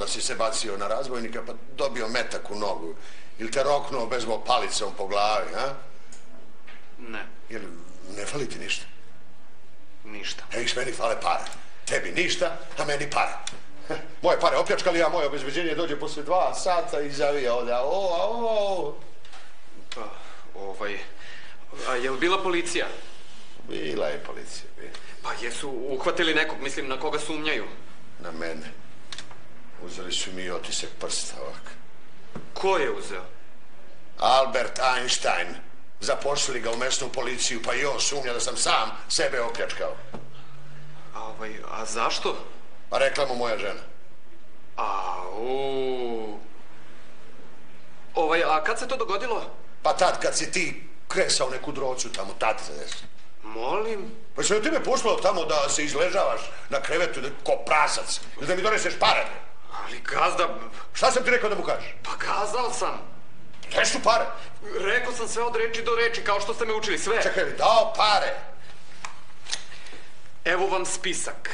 da si se bacio na razbojnika pa dobio metak u nogu. Ili te roknuo bejzbol palicom po glavi, a? Ne. Ili ne fali ti ništa? Ništa. Viš, meni fale para. Tebi ništa, a meni para. Moje pare opljačkali, a moje obezbeđenje dođe posle 2 sata i zavija ovdje. Pa, a je li bila policija? Bila je policija. Pa jesu uhvatili nekog, mislim, na koga sumnjaju? Na mene. Uzeli su mi otisak prsta ovak. Ko je uzeo? Albert Einstein. Zaposlili ga u mesnu policiju, pa i on sumnja da sam sam sebe opljačkao. A zašto? Pa rekla mu moja žena. A kad se to dogodilo? Pa tad kad si ti kresao neku drocu tamo, tad se desi. Molim? Pa se tebe poslao tamo da se izležavaš na krevetu ko prasac, da mi doneseš pare. Ali gazda... Šta sam ti rekao da mu kažeš? Pa kazao sam. Gde su pare? Rekao sam sve od reči do reči, kao što ste me učili, sve. Čekaj, dao pare. Evo vam spisak.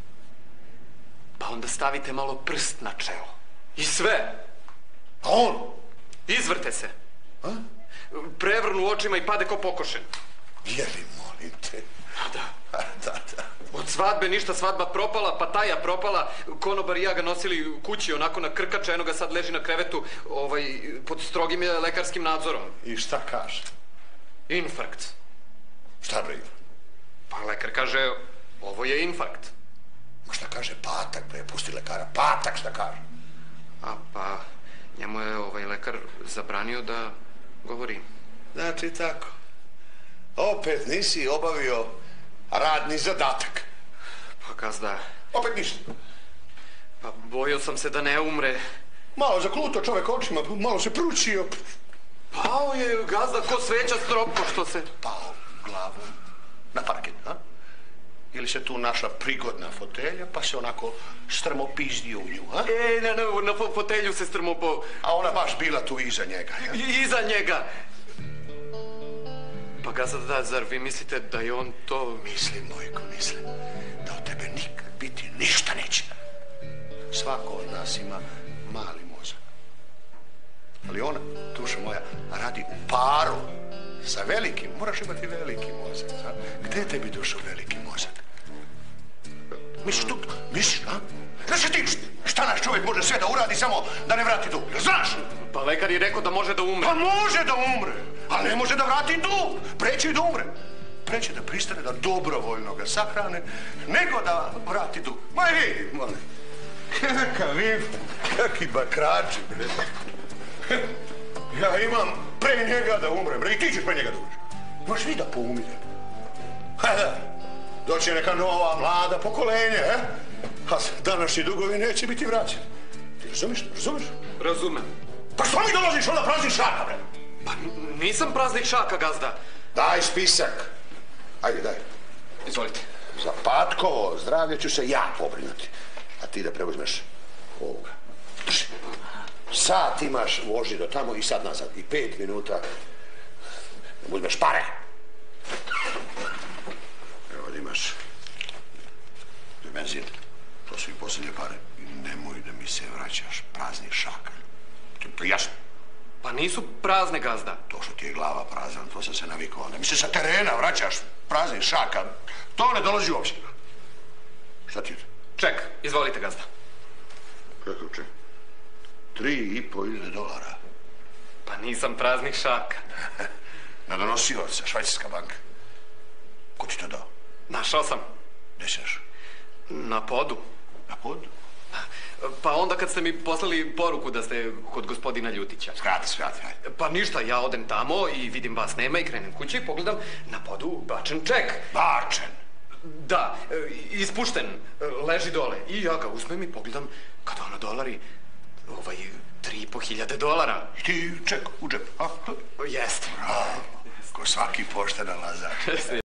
Pa onda stavite malo prst na čelo. I sve. A on? Izvrte se. A? Prevrnu očima i pade ko pokošen. Jeli, molim te. Da. Da. Od svadbe ništa, svadba propala, pa taja propala. Konobar i ja ga nosili u kući, onako na krkače, eno ga sad leži na krevetu, pod strogim je lekarskim nadzorom. I šta kaže? Infarkt. Šta bre? Pa lekar kaže, ovo je infarkt. Ma šta kaže patak, bre, pusti lekara. Patak šta kaže? Pa, njemu je lekar zabranio da govori. Znači tako. Opet nisi obavio radni zadatak. Pa gazda... Opet ništa. Pa bojio sam se da ne umre. Malo zakluto čovek očima, malo se pručio. Pao je gazda ko sveća stropko što se... Pao glavom na parket, a? Ili se tu naša prigodna fotelja, pa se onako strmo pizdio u nju, a? Na fotelju se strmo po... A ona baš bila tu iza njega, ja? Iza njega! Pa gazda, zar vi mislite da je on to... Mislim, Mojko, mislim. Da od tebe nikad biti ništa neće. Svako od nas ima mali mozak. Ali ona, duša moja, radi u paru sa velikim. Moraš imati veliki mozak, a? Gde je tebi dušo veliki mozak? Misliš, a? Znaš ti šta naš čovjek može sve da uradi samo da ne vrati dug? Znaš? Pa lekar je rekao da može da umre. Pa može da umre, ali ne može da vrati dug. Preće i da umre. Preće da pristane da dobrovoljno ga sahrane, nego da vrati dug. Ma vidi, molim. Kaki bakrači, bre. Ja imam pre njega da umre, bre, i ti ćeš pre njega da umreš. Imaš vi da poumire. Da, doći neka nova, mlada pokolenje, a današnji dugovi neće biti vraćeni. Ti razumeš? Razumem. Pa što mi dolaziš onda praznih šaka, bre? Pa nisam praznih šaka, gazda. Daj spisak. Ajde, daj. Izvolite. Za Patkovo zdravlje ću se ja pobrinuti. A ti da preuzmeš ovoga. Drži. Sat imaš, voži do tamo i sad nazad. I 5 minuta da uzmeš pare. Evo da imaš. To je benzin. To su i posljednje pare. I nemoj da mi se vraćaš praznih šaka. To je jasno. Pa nisu prazne, gazda. To što ti je glava prazna, to sam se navikao. Onda mi se sa terena vraćaš praznih šaka. To ne dolazi uopće. Šta ti je to? Ček, izvolite, gazda. Kakav ček? $3.500. Pa nisam praznih šaka. Na donosioca, švajcarska banka. Ko ti to dao? Našao sam. Gde si našao? Na podu. Na podu? Pa onda kad ste mi poslali poruku da ste kod gospodina Ljutića. Skrati, hajde. Pa ništa, ja odem tamo i vidim vas nema i krenem kući i pogledam na podu bačen ček. Bačen? Da, ispušten, leži dole. I ja ga uzmem i pogledam kada ono dolari, $3.500. I ti ček u džep, a? Jeste. Bravo, ko svaki pošten nalazač.